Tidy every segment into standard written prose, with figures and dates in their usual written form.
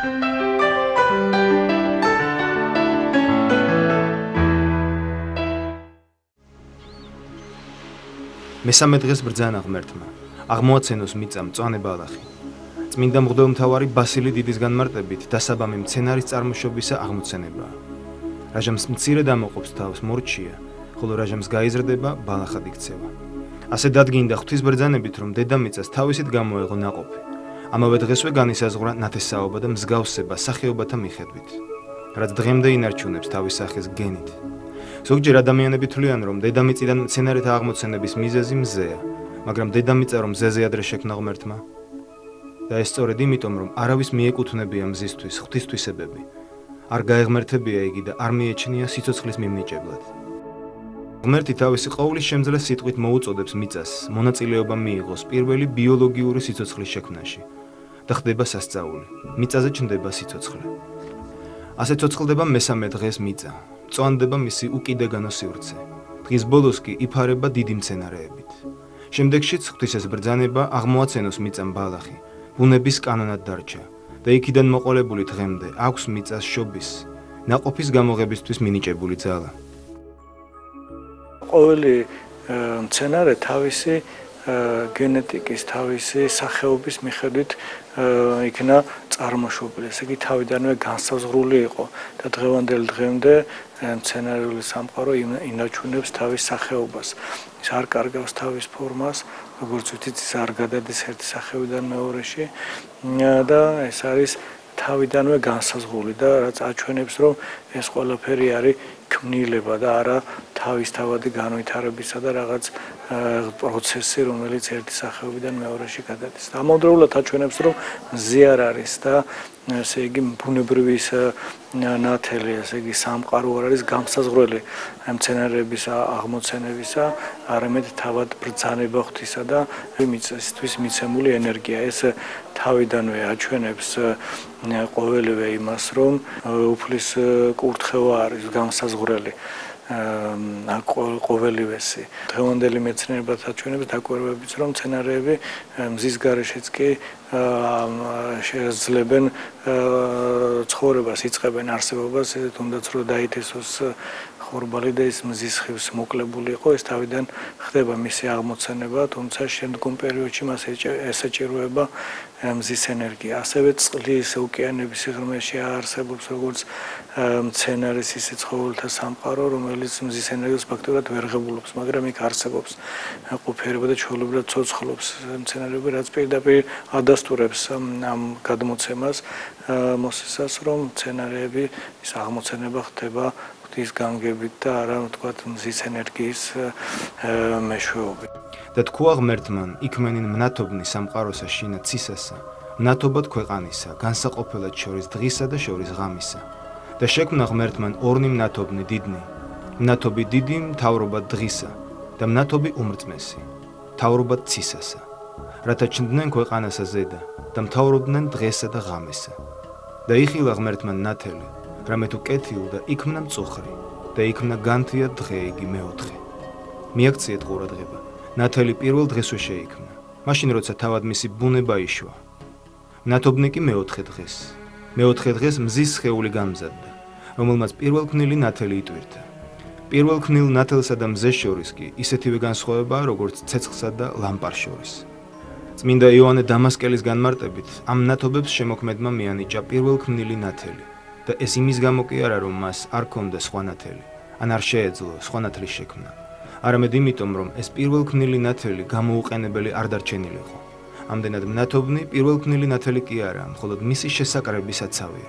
მესამე დღეს ბრძანა ღმერთმა, აღმოაცენოს მიწა მწვანე ბალახი. წმინდა მღვდელმთავარი ბასილი დიდის განმარტებით დასაბამი მცენარის წარმოშობისა აღმოცენებაა. რაჟამს მცირედ ამოყოფს თავს მორჩია, ხოლო რაჟამს გაიზრდება ბალახად იქცევა. ასე დადგინდა ღვთის ბრძანებით, რომ დედამიწას თავისით გამოეღო ნაყოფი. ამავე დღესვე განისაზღვრა ნათესაობა და მსგავსება სახეობათა მიხედვით, რაც დღემდე ინარჩუნებს თავის სახეს გენით. ზოგჯერ ადამიანები თვლიან, რომ დედამიწიდან მცენარეთა აღმოცენების მიზეზი მზეა, მაგრამ დედამიწა რომ მზეზე ადრე შექმნა ღმერთმა? და ეს სწორედ იმიტომ, რომ არავის მიეკუთვნებია მზისთვის ღვთისთვისებები, არ გაეღმერთებია იგი და არ მიეჩნია სიცოცხლის მიმნიჭებლად. ღმერთი თავისი ყოვლის შემძლეს სიტყვით მოუწოდებს მიწას, მონაწილეობა მიიღოს პირველი ბიოლოგიური სიცოცხლის შექმნაში და ხდება სასწაული, მიწაზე ჩნდება სიცოცხლე. ასე ცოცხლდება მესამე დღეს მიწა, წვანდება მისი უკიდეგანო სივრცე. დღის ბოლოს კი იფარება დიდი მცენარეებით. შემდეგშიც ღვთის ეს ბრძანება აღმოაცენოს მიწამ ბალახი, ბუნების კანონად დარჩა და იქიდან მოყოლებული დღემდე აქვს მიწას შობის, ნაყოფის გამოღებისთვის მინიჭებული ძალა. ყოველი მცენარე თავისი გენეტიკის, თავისი სახეობის მიხედვით იქნა წარმოშობილი, ესე იგი თავიდანვე განსაზღვრული იყო და დღევანდელ დღემდე მცენარეული სამყარო ინარჩუნებს თავის სახეობას. ის არ კარგავს თავის ფორმას, როგორც ვთქვით, ის არ გადადის ერთი სახეობიდან მეორეში და ეს არის თავიდანვე განსაზღვრული და რაც აჩვენებს, რომ ეს ყველაფერი არის ქმნილება და არა თავისთავადი განვითარებისა და რაღაც პროცესი, რომელიც ერთი სახეობიდან მეორეში გადადის. ამავდროულად აჩვენებს, რომ მზე არ არის და ესე იგი ბუნებრივი ნათელი, ესე იგი სამყარო არ არის გამსაზღვრელი მცენარეების აღმოცენებისა, არამედ თავად ბრძანება ღვთისა და მიწისთვის მიცემული ენერგია. ეს თავიდანვე აჩვენებს ყოველივე იმას, რომ უფლის კურთხევა არის გამსაზღვრელი ყოველივესი. დღევანდელი მეცნიერებაც აჩვენებს დაკვირვებებს, რომ მცენარეები მზის გარეშეც კი შეძლებენ ცხოვრებას, იწყებენ არსებობას, თუნდაც რომ დაითესოს ხორბალი და ის მზის ხივს მოკლებული იყო, ეს თავიდან ხდება მისი აღმოცენება, თუმცა შემდგომ პერიოდში მას ესაჭიროება მზის ენერგია. ასევე წყლის ოკეანების სიღრმეში არსებობს როგორც მცენარის ისე ცხოველთა სამყარო, რომელიც მზის ენერგიას ფაქტობრივად ვერ ღებულობს, მაგრამ იქ არსებობს ყოფიერება და ჩვეულებრივად ცოცხლობს მცენარეები, რაც პირდაპირ ადასტურებს ამ გადმოცემას მოსისას, რომ მცენარეები ის აღმოცენება ხდება ღვთის განგებით და არა ვთქვათ მზის ენერგიის მეშვეობით. და თქვა ღმერთმან, იქმენინ მნათობნი სამყაროსა შინა ცისასა, მნათობად ქვეყანისა, განსაყოფელად შორის დღისა და შორის ღამისა. და შექმნა ღმერთმან ორნი მნათობნი დიდნი, მნათობი დიდი მთავრობად დღისა და მნათობი უმრწმესი, მთავრობად ცისასა, რათა ჩნდნენ ქვეყანასა ზედა და მთავრობდნენ დღესა და ღამესა. და იხილა ღმერთმან ნათელი, რამე თუ კეთილდა იქმნა მწუხრი და იქმნა განთია დღე იგი მეოთხე. მიაქციეთ ყურადღება, ნათელი პირველ დღესვე შეიქმნა, მაშინ როცა თავად მისი ბუნება იშვა. მნათობნი კი მეოთხე დღეს. მეოთხე დღეს მზის სხეული გამზადდა, რომელმაც პირველქმნილი ნათელი იტვირთა. პირველქმნილ ნათელსა და მზეს შორის კი ისეთივე განსხვავებაა, როგორც ცეცხლსა და ლამპარ შორის. წმინდა იოანე დამასკელის განმარტებით, ამ მნათობებს შემოქმედმა მიანიჭა პირველქმნილი ნათელი და ეს იმის გამო კი არა, რომ მას არ ქონდა სხვა ნათელი, ან არ შეეძლო სხვა ნათლის შექმნა, არამედ იმიტომ, რომ ეს პირველქმნილი ნათელი გამოუყენებელი არ დარჩენილიყო. ამდენად მნათობნი პირველქმნილი ნათელი კი არა, მხოლოდ მისი შესაკრების საცავია.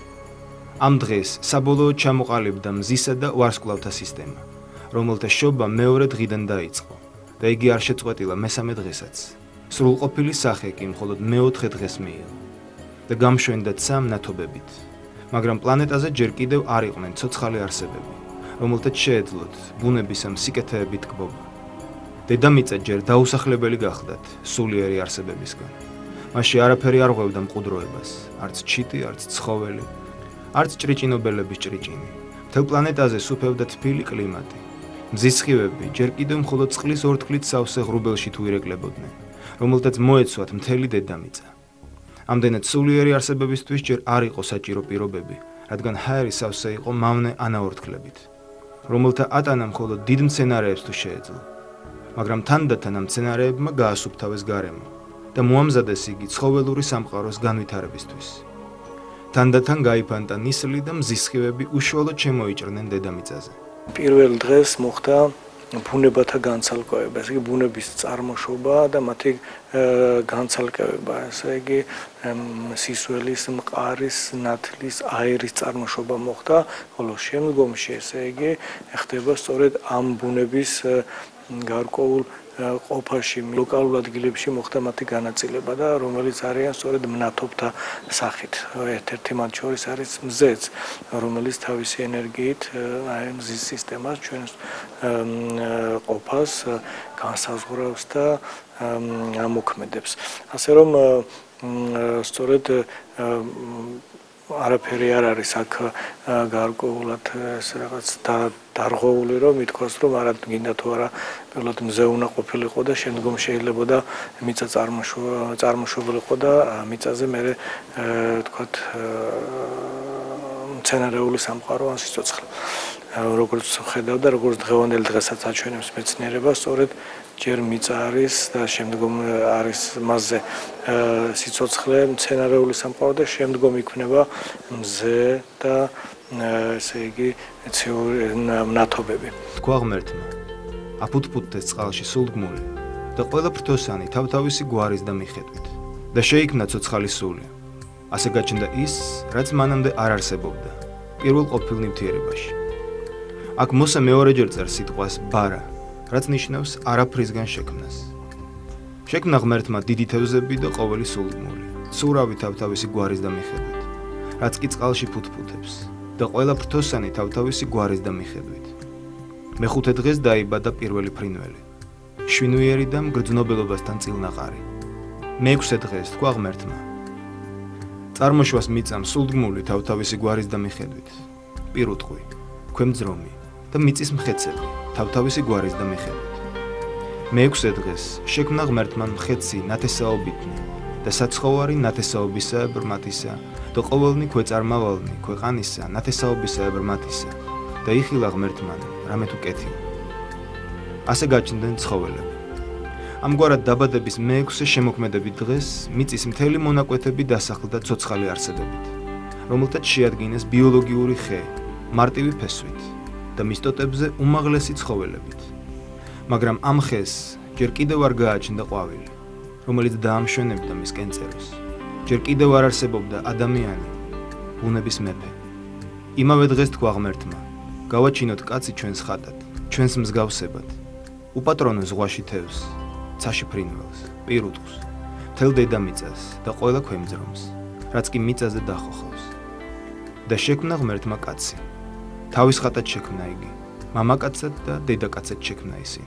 ამ დღეს საბოლოოდ ჩამოყალიბდა მზისა და ვარსკვლავთა სისტემა, რომელთა შობა მეორე დღიდან დაიწყო და იგი არ შეწყვეტილა მესამე დღესაც. სრულყოფილი სახე კი მხოლოდ მეოთხე დღეს მიიღო და გამშვენდა ცა მნათობებით, მაგრამ პლანეტაზე ჯერ კიდევ არ იყვნენ ცოცხალი არსებები, რომელთაც შეეძლოთ ბუნების ამ სიკეთეებით კბობა. დედამიწა ჯერ დაუსახლებელი გახდათ სულიერი არსებებისგან. მასში არაფერი არ ღვევდა მყუდროებას, არც ჩიტი, არც ცხოველი, არც ჭრიჭინობელების ჭრიჭინი. მთელ პლანეტაზე სუფევდა თბილი კლიმატი. მზის სხივები ჯერ კიდევ მხოლოდ წყლის ორთქლით სავსე ღრუბელში თუ ირეკლებოდნენ, რომელთაც მოეცვათ მთელი დედამიწა. ამდენად სულიერი არსებებისთვის ჯერ არ იყო საჭირო პირობები, რადგან ჰაერი სავსე იყო მავნე ანაორთქლებით, რომელთა ატანა მხოლოდ დიდ მცენარეებს თუ შეეძლო. მაგრამ თანდათან ამ მცენარეებმა გაასუფთავეს გარემო და მოამზადეს იგი ცხოველური სამყაროს განვითარებისთვის. თანდათან გაიფანტა ნისლი და მზისხივები უშუალოდ შემოიჭრნენ დედამიწაზე. პირველ დღეს მოხდა ბუნებათა განცალკევება, ესე იგი ბუნების წარმოშობა და მათი განცალკევება, ესე იგი სისვლის, მყარის, ნათლის, აირის წარმოშობა მოხდა, ხოლო შემდგომში ესე იგი ხდება სწორედ ამ ბუნების გარკვეულ ყოფაში, ლოკალურ ადგილებში მოხდა მათი განაწილება და რომელიც არიან სწორედ მნათობთა სახით. ერთ-ერთი მათ შორის არის მზეც, რომელიც თავისი ენერგიით აი მზის სისტემას ჩვენს ყოფას განსაზღვრავს და ამოქმედებს. ასე რომ სწორედ არაფერი არ არის აქ გარკვეულად ეს რაღაც დარღვეული რომ ითქვას რომ არა გინდა თუ არა პირველად მზე უნდა ყოფილიყო და შემდგომ შეიძლება და მიწა წარმოშობილიყო და მიწაზე მე ვთქვათ მცენარეული სამყარო ან სიცოცხლე. როგორც ხედავ და როგორც დღევანდელ დღესაც აჩვენებს მეცნიერება, სწორედ ჯერ მიწა არის და შემდგომ არის მასზე სიცოცხლე, მცენარეული სამყარო და შემდგომ იქნება მზე და ესე იგი მნათობები. თქვა ღმერთმა, აფუთფუთდეს წყალში სულგმული და ყველა ფრთოსანი თავთავისი გვარის და მიხედვით და შეიქმნა ცოცხალი სული. ასე გაჩნდა ის, რაც მანამდე არ არსებობდა პირველ ყოფილ ნივთიერებაში. აქ მოსა მეორეჯერ წერს სიტყვას ბარა, რაც ნიშნავს არაფრისგან შექმნას. შექმნა ღმერთმა დიდი თევზები და ყოველი სულგმული, ცურავი თავთავისი გვარის და მიხედვით, რაც კი წყალში ფუთფუთებს და ყველა ფრთოსანი თავთავისი გვარის და მიხედვით. მეხუთე დღეს დაიბადა პირველი ფრინველი, შვინვიერი და მგრძნობელობასთან წილნაყარი. მეექვსე დღეს თქვა ღმერთმა, წარმოშვას მიწამ სულგმული თავთავისი გვარის და მიხედვით, პირუტყვი, ქვემძრომი და მიწის მხეცები თავთავისი გვარის და მიხედვით. მეექვსე დღეს შექმნა ღმერთმა მხეცი ნათესაობითნი და საცხოვარი ნათესაობისა ბრმათისა და ყოველნი ქვეწარმავალნი ქვეყანისა ნათესაობისა ბრმათისა და იხილა ღმერთმა რამე თუ კეთილი. ასე გაჩნდნენ ცხოველები. ამგვარად დაბადების მეექვსე შემოქმედებით დღეს მიწის მთელი მონაკვეთები დასახლდა ცოცხალი არსებებით, რომელთაც შეადგინეს ბიოლოგიური ხე, მარტივი ფესვით და მის ტოტებზე უმაღლესი ცხოველებით. მაგრამ ამ ხეს ჯერ კიდევ არ გააჩნდა ყვავილი, რომელიც დაამშვენებდა მის კენწეროს. ჯერ კიდევ არ არსებობდა ადამიანი, ბუნების მეფე. იმავე დღეს თქვა ღმერთმა, გავაჩინოთ კაცი ჩვენს ხატად, ჩვენს მსგავსებად. უპატრონოს ზღვაში თევზს, ცაში ფრინველს, პირუტყვს, მთელ დედამიწას და ყველა ქვემძრომს, რაც კი მიწაზე დახოხავს. და შექმნა ღმერთმა კაცი. თავის ხატად შექმნა იგი, მამაკაცად და დედაკაცად შექმნა ისინი.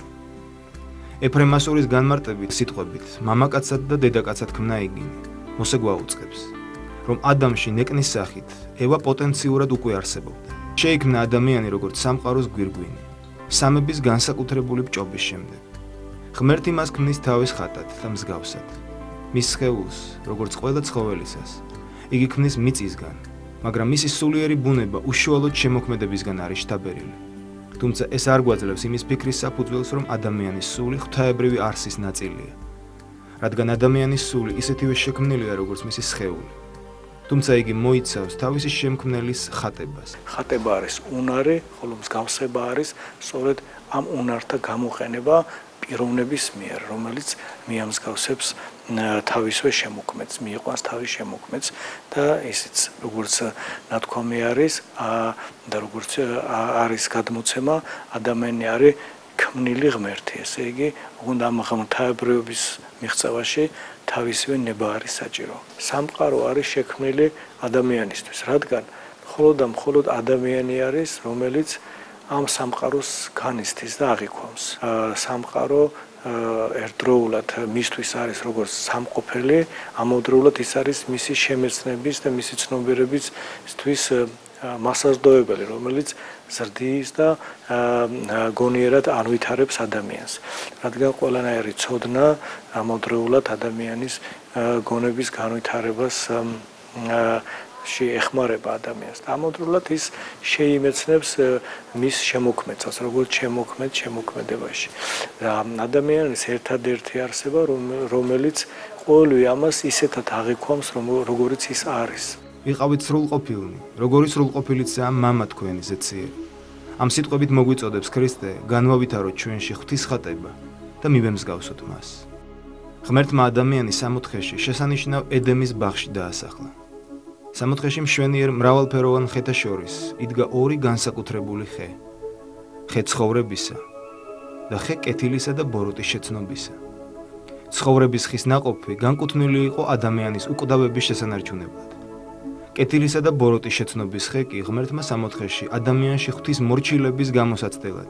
ეფრემასურის განმარტებით სიტყვებით, მამაკაცად და დედაკაცად ქმნა იგინი, მოსე გვაუწყებს, რომ ადამში ნეკნის სახით ევა პოტენციურად უკვე არსებობდა. შეიქმნა ადამიანი როგორც სამყაროს გვირგვინი, სამების განსაკუთრებული ბჭობის შემდეგ. ღმერთი მას ქმნის თავის ხატად და მსგავსად. მის სხეულს, როგორც ყველა ცხოველისას, იგი ქმნის მიწისგან, მაგრამ მისი სულიერი ბუნება უშუალოდ შემოქმედებისგან არის შთაბერილი. თუმცა ეს არ გვაძლევს იმის ფიქრის საფუძველს, რომ ადამიანის სული ღვთაებრივი არსის ნაწილია, რადგან ადამიანის სული ისეთივე შექმნილია, როგორც მისი სხეული. თუმცა იგი მოიცავს თავისი შემქმნელის ხატებას. ხატება არის უნარი, ხოლო მსგავსება არის სწორედ ამ უნართა გამოყენება პიროვნების მიერ, რომელიც მიამსგავსებს თავისვე შემოქმედს, მიიყვანს თავის შემოქმედს და ისიც როგორც ნათქვამი არის და როგორც არის გადმოცემა, ადამიანი არის ქმნილი ღმერთი, ესე იგი, უნდა ამ ღვთაებრიობის მიღწევაში თავისივე ნება არის საჭირო. სამყარო არის შექმნილი ადამიანისთვის, რადგან მხოლოდ ადამიანი არის, რომელიც ამ სამყაროს განიცდის და აღიქვამს. სამყარო ერთდროულად მისთვის არის როგორც სამყოფელი, ამავდროულად ის არის მისი შემეცნების და მისი ცნობიერებისთვის მასაზრდოებელი, რომელიც ზრდის და გონიერად ანვითარებს ადამიანს. რადგან ყველანაირი ცოდნა ამავდროულად ადამიანის გონების განვითარებას ეხმარება ადამიანს. ამავდროულად ის შეიმეცნებს მის შემოქმედებას, როგორც შემოქმედებაში. და ადამიანის ერთადერთი არსება, რომელიც ყოველივე ამას ისეთად აღიქვამს, როგორიც ის არის. ვიყავით სრულყოფილნი, როგორი სრულყოფილიცაა მამა თქვენი ზეციერი. ამ სიტყვებით მოგვიწოდებს ქრისტე, განვავითაროთ ჩვენში ღვთისხატება და მივემსგავსოთ მას. ღმერთმა ადამიანის სამოთხეში შესანიშნავ ედემის ბაღში დაასახლა. სამოთხეში მშვენიერ მრავალფეროვან ხეთა შორის იდგა ორი განსაკუთრებული ხე. ხე ცხოვრებისა და ხე კეთილისა და ბოროტის შეცნობისა. ცხოვრების ხის ნაყოფი განკუთვნილი იყო ადამიანის უკვდავების შესანარჩუნებლად. კეთილისა და ბოროტის შეცნობის ხე კი ღმერთმა სამოთხეში ადამიანში ღვთის მორჩილების გამოსაცდელად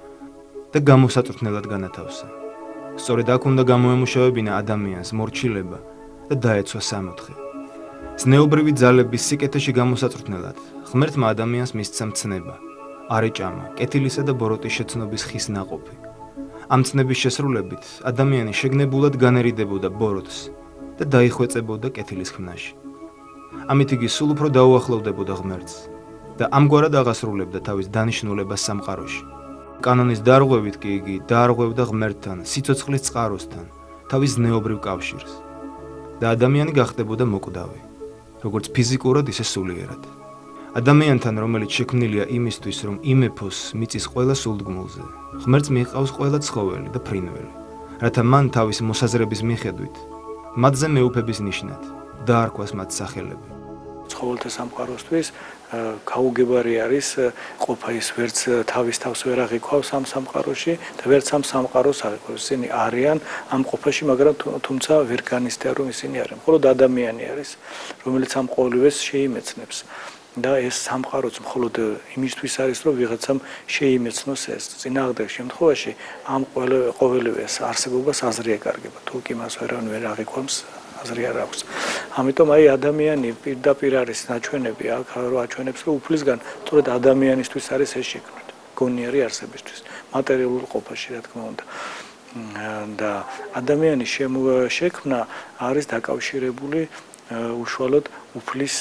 და გამოსაწვრთნელად განათავსა. სწორედ აქ უნდა გამოემუშავებინა ადამიანს მორჩილება და დაეცვა სამოთხე. ზნეობრივი ძალების სიკეთეში გამოსაწვრთნელად ღმერთმა ადამიანს მისცა მცნება, არეჭამა, კეთილისა და ბოროტის შეცნობის ხის ნაყოფი. ამ ცნების შესრულებით ადამიანი შეგნებულად განერიდებოდა ბოროტს და დაიხვეწებოდა კეთილის ხნაში. ამით იგი სულ უფრო დაუახლოვდებოდა ღმერთს და ამგვარად აღასრულებდა თავის დანიშნულებას სამყაროში. კანონის დარღვევით კი იგი დაარღვევდა ღმერთთან, სიცოცხლის წყაროსთან, თავის ზნეობრივ კავშირს და ადამიანი გახდებოდა მოკვდავი, როგორც ფიზიკურად, ისე სულიერად. ადამიანთან, რომელიც შექმნილია იმისთვის, რომ იმეფოს მიწის ყველა სულდგმულზე, ღმერთს მიჰყავს ყველა ცხოველი და ფრინველი, რათა მან თავის მოსაზრების მიხედვით მათზე მეუფების ნიშნად დაარქვას მათ სახელები. ცხოველთა სამყაროსთვის გაუგებარი არის ყოფა ის ვერც თავის თავს ვერ აღიქვავს ამ სამყაროში და ვერც ამ სამყაროს აღიქვავს. ისინი არიან ამ ყოფაში, მაგრამ თუმცა ვერ განიცდიან, რომ ისინი არიან. მხოლოდ ადამიანი არის, რომელიც ამ ყოველივეს შეიმეცნებს. და ეს სამყაროც მხოლოდ იმისთვის არის, რომ ვიღაცამ შეიმეცნოს ეს. წინააღმდეგ შემთხვევაში ამ ყოველივე არსებობას აზრი ეკარგება. თუ კი მას ვერ აღიქვამს, აზრი არ აქვს. ამიტომ აი ადამიანი პირდაპირ არის ნაჩვენები, აქ რო აჩვენებს, რომ უფლისგან სწორედ ადამიანისთვის არის ეს შექმნილი, გონიერი არსებისთვის, მატერიალურ ყოფაში, რა თქმა უნდა. და ადამიანის შექმნა არის დაკავშირებული უშუალოდ უფლის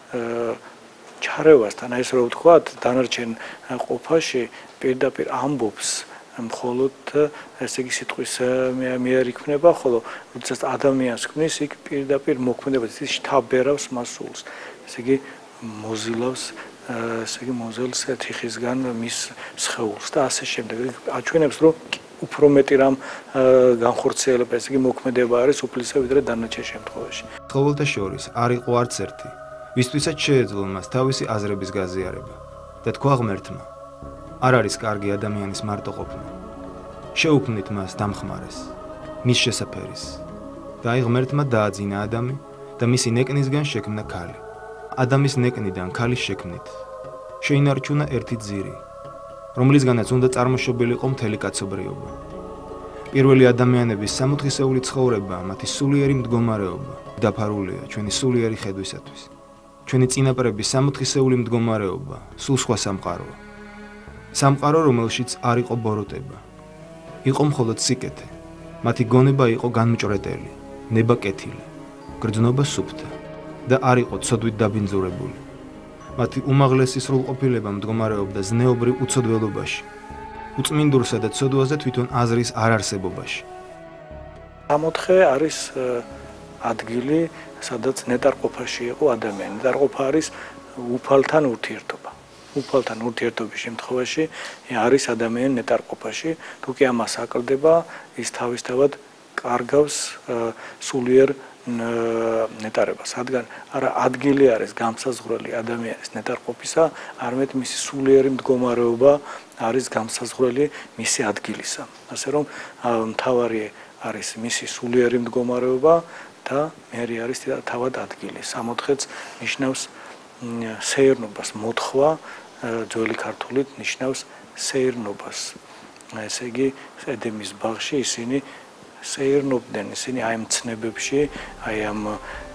ჩარევასთან. აი ეს რო ვთქვათ, დანარჩენ ყოფაში პირდაპირ ამბობს მხოლოდ ესე იგი სიტყვის მიერ იქნება, ხოლო როდესაც ადამიანს ქმნის, იქ პირდაპირ მოქმედებს, ის შთაბერავს მას სულს. ესე იგი მოზილავს, ესე იგი მოზელს თიხისგან მის სხეულს და ასე შემდეგ. აჩვენებს, რომ უფრო მეტი რამ განხორციელება, ესე იგი მოქმედება არის უფლისა ვიდრე დანარჩენ შემთხვევაში. ცხოველთა შორის არ იყო არც ერთი, ვისთვისაც შეეძლო მას თავისი აზრების გაზიარება და თქვა ღმერთმა, არ არის კარგი ადამიანის მარტოყოფნა. შეუქმნით მას დამხმარეს, მის შესაფერის. და აი ღმერთმა დააძინა ადამი და მისი ნეკნისგან შექმნა ქალი. ადამის ნეკნიდან ქალის შექმნით შეინარჩუნა ერთი ძირი, რომლისგანაც უნდა წარმოშობილიყო მთელი კაცობრიობა. პირველი ადამიანების სამოთხისეული ცხოვრება, მათი სულიერი მდგომარეობა დაფარულია ჩვენი სულიერი ხედვისათვის. ჩვენი წინაპრების სამოთხისეული მდგომარეობა სულ სხვა სამყაროა. სამყარო, რომელშიც არ იყო ბოროტება, იყო მხოლოდ სიკეთე. მათი გონება იყო განმჭრეტელი, ნება კეთილი, გრძნობა სუფთა და არ იყო ცოდვით დაბინძურებული. მათი უმაღლესი სრულყოფილება მდგომარეობდა ზნეობრივ უცოდველობაში, უწმინდურსა და ცოდვაზე თვითონ აზრის არარსებობაში. სამოთხე არის ადგილი, სადაც ნეტარყოფაში იყო ადამიანი. ნეტარყოფა არის უფალთან ურთიერთობა. უფალთან ურთიერთობის შემთხვევაში არის ადამიანი ნეტარყოფაში. თუ კი ამას აკლდება, ის თავისთავად კარგავს სულიერ ნეტარებას. რადგან არა ადგილი არის გამსაზღვრელი ადამიანის ნეტარყოფისა, არამედ მისი სულიერი მდგომარეობა არის გამსაზღვრელი მისი ადგილისა. ასე რომ მთავარი არის მისი სულიერი მდგომარეობა და მერი არის თავად ადგილი. სამოთხეც ნიშნავს სეირნობას, მოთხვა, ძველი ქართულით ნიშნავს სეირნობას. ესე იგი, ედემის ბაღში ისინი სეირნობდნენ, ისინი აი ამ ცნებებში, აი ამ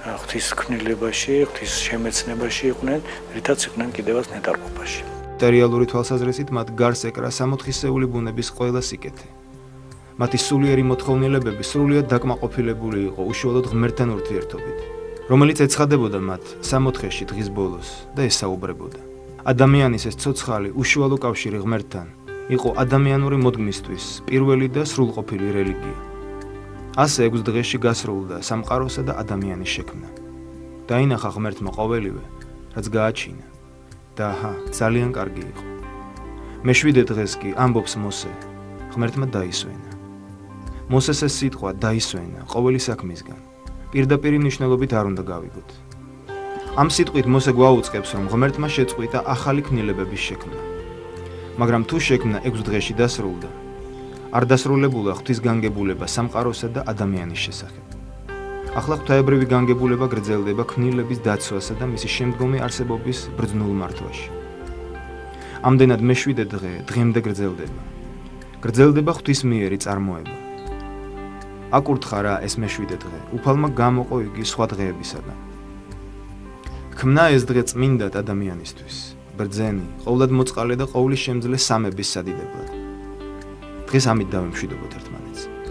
ღვთის ქმნილებაში, ღვთის შემეცნებაში იყვნენ, რითაც იყვნენ კიდევაც ნეტარყოფაში. მატერიალური თვალსაზრისით მათ გარს ეკრა სამოთხისეული ბუნების ყველა სიკეთე. მათი სულიერი მოთხოვნილებები სრულიად დაკმაყოფილებული იყო უშუალოდ ღმერთთან ურთიერთობით, რომელიც ეცხადებოდა მათ სამოთხეში დღის ბოლოს და ესაუბრებოდა. ადამიანის ეს ცოცხალი უშუალო კავშირი ღმერთთან იყო ადამიანური მოდგმისთვის პირველი და სრულყოფილი რელიგია. ასე 6 დღეში გასრულდა სამყაროსა და ადამიანის შექმნა. დაინახა ღმერთმა ყოველივე, რაც გააჩინა. და აჰა, ძალიან კარგი იყო. მე-7 დღეს კი ამბობს მოსე, ღმერთმა დაისვენა. მოსეს ეს სიტყვა დაისვენა ყოველი საქმისგან. პირდაპირ მნიშვნელობით არ უნდა გავიგოთ. ამ სიტყვით მოსე გვაუწყებს, რომ ღმერთმა შეწყვიტა ახალი ქმნილებების შექმნა. მაგრამ თუ შექმნა 6 დღეში დასრულდა, არ დასრულებულა ღვთის განგებულება სამყაროსა და ადამიანის შესახებ. ახლა ღვთაებრივი განგებულება გრძელდება ქმნილების დაცვასა და მისი შემდგომი არსებობის ბრძნულ მართვაში. ამდენად მე-7 დღე დღემდე გრძელდება. გრძელდება ღვთისმიერი წარმოება. აკურთხა რა ეს მე-7 დღე, უფალმა გამოყო იგი სხვა დღეებისაგან. ქმნა ეს დღე წმინდად ადამიანისთვის, ბრძენი, ყოვლად მოწყალე და ყოვლის შემძლე სამების სადიდებლად. დღეს ამით დავიმშვიდობოთ ერთმანეთს.